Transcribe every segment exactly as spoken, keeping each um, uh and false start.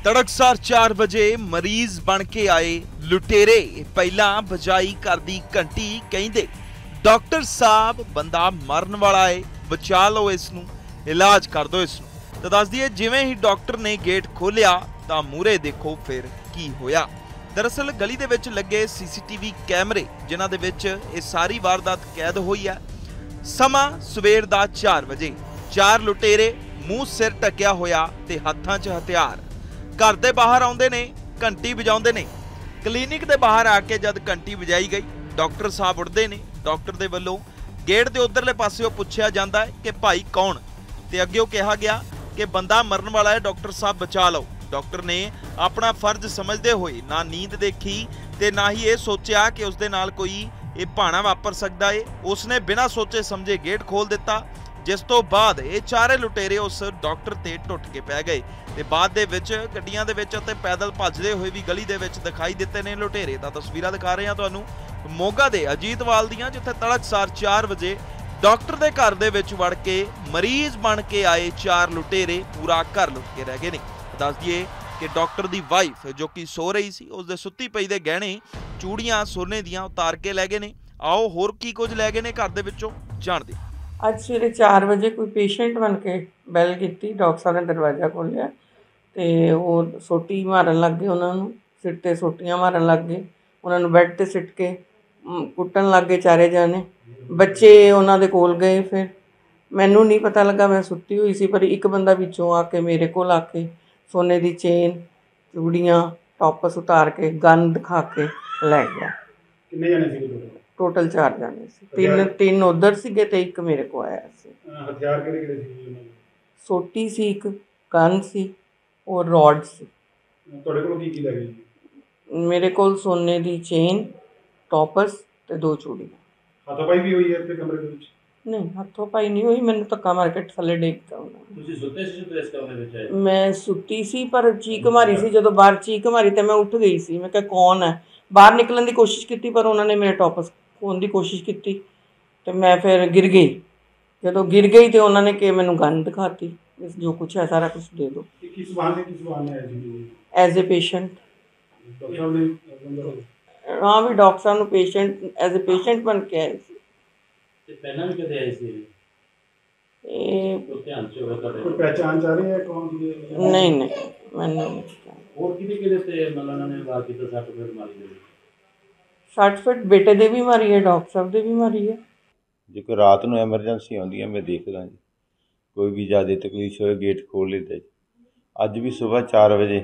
तड़कसार चार बजे मरीज बन के आए लुटेरे पहला बजाई घर दी घंटी कहिंदे डॉक्टर साहब बंदा मरन वाला है, बचा लो इसनू, इलाज कर दो इसनू। तो दस दिए जिवें ही डॉक्टर ने गेट खोलिया तां मूहरे देखो फिर की होया। दरअसल गली दे विच लगे सीसीटीवी कैमरे जिन्हां दे विच इह सारी वारदात कैद होई है। समा सवेर दा चार बजे चार लुटेरे मूँह सिर ढकिया होया ते हत्थां 'च हथियार घर दे बाहर आउंदे ने, घंटी वजाउंदे ने। क्लीनिक दे बाहर आके जद घंटी वजाई गई डॉक्टर साहब उठदे ने। डॉक्टर दे वल्लों गेट दे उधरले पासे पुछया जांदा है कि भाई कौन, ते अग्गेओं कहा गया कि बंदा मरन वाला है, डॉक्टर साहब बचा लो। डॉक्टर ने अपना फर्ज समझते हुए ना नींद देखी ते ना ही ये सोचा कि उसदे नाल कोई ये भाना वापर सकता है। उसने बिना सोचे समझे गेट खोल दिता, जिस तो बाद ये चारे लुटेरे उस डॉक्टर ते टुट के पै गए ते बाद दे विच गड्डियां दे विच ते पैदल भजदे हुए भी गली दे विच दिखाई दिते ने लुटेरे। तां तस्वीरां दिखा रहे हां तुहानूं मोगा दे अजीतवाल दीयां, जिथे तड़कसार चार बजे डॉक्टर दे घर दे विच वड़ के मरीज बन के आए चार लुटेरे पूरा घर लुट के रह गए ने। दस दिए कि डॉक्टर दी वाइफ जो कि सो रही सी उसदे सुत्ती पई दे गहणे चूड़ियां सोने दियां उतार के लै गए ने। आओ होर की कुछ लै गए ने घर दे विचों जाणदे। ਅੱਜ ਸਵੇਰੇ ਚਾਰ ਵਜੇ ਕੋਈ ਪੇਸ਼ੈਂਟ ਬਣ ਕੇ ਬੈਲ ਕੀਤੀ, ਡਾਕਟਰ ਸਾਹਿਬ ਨੇ ਦਰਵਾਜ਼ਾ ਖੋਲ੍ਹਿਆ ਅਤੇ ਉਹ ਸੋਟੀ ਮਾਰਨ ਲੱਗ ਗਏ, ਉਹਨਾਂ ਨੂੰ ਸਿਰ 'ਤੇ ਸੋਟੀਆਂ ਮਾਰਨ ਲੱਗ ਗਏ, ਉਹਨਾਂ ਨੂੰ ਬੈੱਡ 'ਤੇ ਸਿੱਟ ਕੇ ਕੁੱਟਣ ਲੱਗ ਗਏ ਚਾਰੇ ਜਾਣੇ। ਬੱਚੇ ਉਹਨਾਂ ਦੇ ਕੋਲ ਗਏ, ਫਿਰ ਮੈਨੂੰ ਨਹੀਂ ਪਤਾ ਲੱਗਾ, ਮੈਂ ਸੁੱਤੀ ਹੋਈ ਸੀ, ਪਰ ਇੱਕ ਬੰਦਾ ਵਿੱਚੋਂ ਆ ਕੇ ਮੇਰੇ ਕੋਲ ਆ ਕੇ ਸੋਨੇ ਦੀ ਚੇਨ, ਚੂੜੀਆਂ, ਟੋਪਸ ਉਤਾਰ ਕੇ ਗਨ ਦਿਖਾ ਕੇ ਲੈ ਗਿਆ। ਕਿੰਨੇ ਜਣੇ ਸੀਗੇ? ਟੋਟਲ ਚਾਰ ਜਾਣੇ ਸੀ, ਤਿੰਨ ਤਿੰਨ ਉੱਧਰ ਸੀਗੇ ਤੇ ਇੱਕ ਮੇਰੇ ਕੋਲ ਆਇਆ ਸੀ। ਹਥਿਆਰ ਕਿਹੜੇ ਕਿਹੜੇ ਸੀ ਉਹਨਾਂ ਦੇ? ਸੋਟੀ ਸੀ, ਇੱਕ ਗਨ ਸੀ ਔਰ ਰੋਡ ਸੀ। ਤੁਹਾਡੇ ਕੋਲ ਕੀ ਕੀ ਲੈ ਗਏ? ਮੇਰੇ ਕੋਲ ਸੋਨੇ ਦੀ ਚੇਨ, ਟੋਪਸ ਤੇ ਦੋ ਚੂੜੀਆਂ। ਹੱਥੋਂ-ਪਾਈ ਵੀ ਹੋਈ ਹੈ ਇੱਥੇ ਕਮਰੇ ਦੇ ਵਿੱਚ? ਨਹੀਂ, ਹੱਥੋਂ ਪਾਈ ਨਹੀਂ ਹੋਈ, ਮੈਨੂੰ ਧੱਕਾ ਮਾਰ ਕੇ ਥੱਲੇ ਡੇਗਤਾ ਉਹਨਾਂ ਨੇ। ਤੁਸੀਂ ਸੁੱਤੇ ਸੀ ਜਦੋਂ ਇਸ ਕਮਰੇ ਵਿੱਚ ਆਏ? ਮੈਂ ਸੁੱਤੀ ਸੀ, ਪਰ ਚੀਕ ਮਾਰੀ ਸੀ, ਜਦੋਂ ਬਾਹਰ ਚੀਕ ਮਾਰੀ ਤੇ ਮੈਂ ਉੱਠ ਗਈ ਸੀ। ਮੈਂ ਕਿਹਾ ਕੌਣ ਹੈ, ਬਾਹਰ ਨਿਕਲਣ ਦੀ ਕੋਸ਼ਿਸ਼ ਕੀਤੀ ਪਰ ਉਹਨਾਂ ਨੇ ਮੇਰੇ ਟੋਪਸ ਖੋਹਣ ਦੀ ਕੋਸ਼ਿਸ਼ ਕੀਤੀ ਤੇ ਮੈਂ ਫਿਰ ਗਿਰ ਗਈ। ਜਦੋਂ ਗਿਰ ਗਈ ਤੇ ਉਹਨਾਂ ਨੇ ਕਿ ਮੈਨੂੰ ਗਨ ਦਿਖਾਤੀ, ਜੋ ਕੁਛ ਹੈ ਸਾਰਾ ਕੁਛ ਦੇ ਦਿਓ। ਕਿਸ ਬਹਾਨੇ ਕਿਸ ਬਹਾਨੇ ਆਏ ਸੀ? As a patient. ਡਾਕਟਰ ਸਾਹਿਬ ਨੇ? ਹਾਂ ਵੀ ਡਾਕਟਰ ਸਾਹਿਬ ਨੂੰ ਪੇਸ਼ੈਂਟ ਐਜ਼ ਏ ਪੇਸ਼ੈਂਟ ਬਣ ਕੇ ਆਏ ਸੀ। ਤੇ ਪਹਿਲਾਂ ਵੀ ਕਦੇ ਆਏ ਸੀ? ਇਹ ਧਿਆਨ ਚ ਹੋਵੇ ਤੁਹਾਡੇ? ਕੋਈ ਪਹਿਚਾਣ ਚ ਆ ਰਹੀ ਹੈ ਕੌਣ ਸੀ? ਨਹੀਂ ਨਹੀਂ, ਮੈਨੂੰ ਹੋਰ ਕਿਹਦੇ ਕਿਹਦੇ ਤੇ ਮਤਲਬ ਉਹਨਾਂ ਨੇ ਵਾਰ ਕੀਤਾ? ਸੱਟ ਫੇਟ ਮਾਰੀ ਗਈ? ਸੱਟ ਫੇਟ ਬੇਟੇ ਦੇ ਵੀ ਮਾਰੀ ਹੈ, ਡਾਕਟਰ ਸਾਹਿਬ ਦੇ ਵੀ ਮਾਰੀ ਹੈ। ਜੇ ਕੋਈ ਰਾਤ ਨੂੰ ਐਮਰਜੈਂਸੀ ਆਉਂਦੀ ਹੈ ਮੈਂ ਦੇਖਦਾ ਜੀ, ਕੋਈ ਵੀ ਜ਼ਿਆਦਾ ਤਕਲੀਫ ਹੋਵੇ ਗੇਟ ਖੋਲ੍ਹ ਲੈਂਦਾ ਜੀ। ਅੱਜ ਵੀ ਸੁਬਾਹ ਚਾਰ ਵਜੇ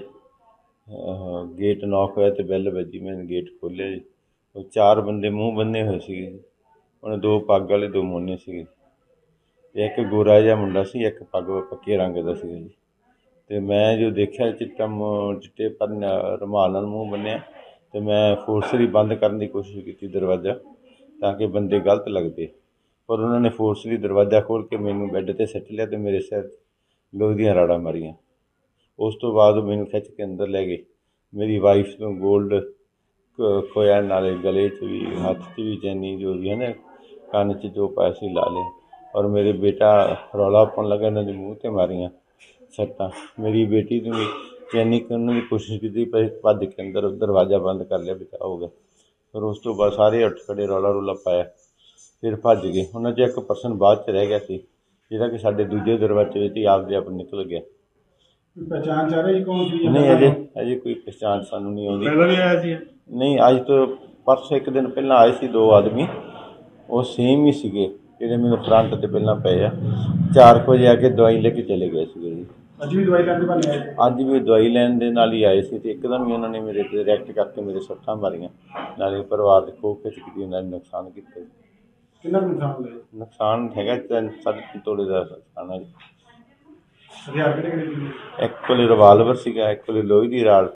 ਗੇਟ ਨੌਕ ਹੋਇਆ ਅਤੇ ਬੈਲ ਵੱਜੀ, ਮੈਂ ਗੇਟ ਖੋਲ੍ਹਿਆ ਜੀ। ਉਹ ਚਾਰ ਬੰਦੇ ਮੂੰਹ ਬੰਨੇ ਹੋਏ ਸੀਗੇ ਜੀ, ਉਹਨੇ ਦੋ ਪੱਗ ਵਾਲੇ ਦੋ ਮੋਨੇ ਸੀਗੇ ਅਤੇ ਇੱਕ ਗੋਰਾ ਜਿਹਾ ਮੁੰਡਾ ਸੀ, ਇੱਕ ਪੱਗ ਪੱਕੇ ਰੰਗ ਦਾ ਸੀਗਾ ਜੀ। ਅਤੇ ਮੈਂ ਜੋ ਦੇਖਿਆ ਚਿੱਟਾ ਚਿੱਟੇ ਪਰ ਰੁਮਾਲ ਨਾਲ ਮੂੰਹ ਬੰਨਿਆ ਅਤੇ ਮੈਂ ਫੋਰਸਲੀ ਬੰਦ ਕਰਨ ਦੀ ਕੋਸ਼ਿਸ਼ ਕੀਤੀ ਦਰਵਾਜ਼ਾ, ਤਾਂ ਕਿ ਬੰਦੇ ਗਲਤ ਲੱਗਦੇ, ਪਰ ਉਹਨਾਂ ਨੇ ਫੋਰਸਲੀ ਦਰਵਾਜ਼ਾ ਖੋਲ੍ਹ ਕੇ ਮੈਨੂੰ ਬੈੱਡ 'ਤੇ ਸਿੱਟ ਲਿਆ ਅਤੇ ਮੇਰੇ ਸਿਰ 'ਚ ਲੋਹੇ ਦੀਆਂ ਰਾੜਾਂ ਮਾਰੀਆਂ। ਉਸ ਤੋਂ ਬਾਅਦ ਉਹ ਮੈਨੂੰ ਖਿੱਚ ਕੇ ਅੰਦਰ ਲੈ ਗਏ। ਮੇਰੀ ਵਾਈਫ ਤੋਂ ਗੋਲਡ ਖੋਇਆ, ਨਾਲੇ ਗਲੇ 'ਚ ਵੀ, ਹੱਥ 'ਚ ਵੀ, ਚੈਨੀ ਜੋ ਵੀ ਹੈ ਨਾ, ਕੰਨ 'ਚ ਜੋ ਪਾਇਆ ਸੀ ਲਾ ਲਿਆ। ਔਰ ਮੇਰੇ ਬੇਟਾ ਰੌਲਾ ਪਾਉਣ ਲੱਗਾ, ਇਹਨਾਂ ਦੇ ਮੂੰਹ 'ਤੇ ਮਾਰੀਆਂ ਸੱਟਾਂ। ਮੇਰੀ ਬੇਟੀ ਨੂੰ ਵੀ ਚੈਨੀ ਕਰਨ ਦੀ ਕੋਸ਼ਿਸ਼ ਕੀਤੀ, ਪਰ ਭੱਜ ਕੇ ਅੰਦਰ ਦਰਵਾਜ਼ਾ ਬੰਦ ਕਰ ਲਿਆ, ਬਚਾਅ ਹੋ ਗਿਆ। ਫਿਰ ਉਸ ਤੋਂ ਬਾਅਦ ਸਾਰੇ ਉੱਠ ਖੜ੍ਹੇ, ਰੌਲਾ ਰੌਲਾ ਪਾਇਆ, ਫਿਰ ਭੱਜ ਗਏ। ਉਹਨਾਂ 'ਚ ਇੱਕ ਪਰਸਨ ਬਾਅਦ 'ਚ ਰਹਿ ਗਿਆ ਸੀ, ਜਿਹੜਾ ਕਿ ਸਾਡੇ ਦੂਜੇ ਦਰਵਾਜ਼ੇ ਵਿੱਚ ਹੀ ਆਪਦੇ ਆਪ ਨਿਕਲ ਗਿਆ। ਪਹਿਚਾਣ ਚਾਹ ਰਹੀ ਕੌਣ ਸੀ? ਨਹੀਂ, ਅਜੇ ਅਜੇ ਕੋਈ ਪਹਿਚਾਣ ਸਾਨੂੰ ਨਹੀਂ ਆਉਂਦੀ। ਪਹਿਲਾਂ ਵੀ ਆਇਆ ਸੀ? ਨਹੀਂ, ਅੱਜ ਤੋਂ ਪਰਸੋਂ ਇੱਕ ਦਿਨ ਪਹਿਲਾਂ ਆਏ ਸੀ ਦੋ ਆਦਮੀ, ਉਹ ਸੇਮ ਹੀ ਸੀਗੇ ਜਿਹੜੇ ਮੈਨੂੰ ਫਰੰਟ 'ਤੇ ਪਹਿਲਾਂ ਪਏ ਆ। ਚਾਰ ਕੁ ਵਜੇ ਆ ਕੇ ਦਵਾਈ ਲੈ ਕੇ ਚਲੇ ਗਏ ਸੀਗੇ ਜੀ। ਅੱਜ ਵੀ ਦਵਾਈ ਲੈਣ ਦੇ ਬਾਰੇ ਆਏ? ਅੱਜ ਵੀ ਦਵਾਈ ਲੈਣ ਦੇ ਨਾਲ ਹੀ ਆਏ ਸੀ ਅਤੇ ਇੱਕਦਮ ਹੀ ਉਹਨਾਂ ਨੇ ਮੇਰੇ 'ਤੇ ਰਿਐਕਟ ਕਰਕੇ ਮੇਰੇ ਸੱਟਾਂ ਮਾਰੀਆਂ, ਨਾਲੇ ਪਰਿਵਾਰ ਦੇ ਖੋਹ ਖਿੱਚ ਕੀਤੀ, ਉਹਨਾਂ ਨੇ ਨੁਕਸਾਨ ਕੀਤਾ। ਕਿੰਨਾ ਨੁਕਸਾਨ ਹੋਇਆ? ਨੁਕਸਾਨ ਹੈਗਾ ਤਿੰਨ ਸਾਢੇ ਤਿੰਨ ਤੋਲੇ ਦਾ ਨੁਕਸਾਨ ਹੈ ਜੀ। ਹਥਿਆਰ ਕਿਹੜੇ ਕਿਹੜੇ ਸੀ? ਇੱਕ ਕੋਲੇ ਰਿਵਾਲਵਰ ਸੀਗਾ, ਇੱਕ ਕੋਲੇ ਲੋਹੇ ਦੀ ਰਾੜ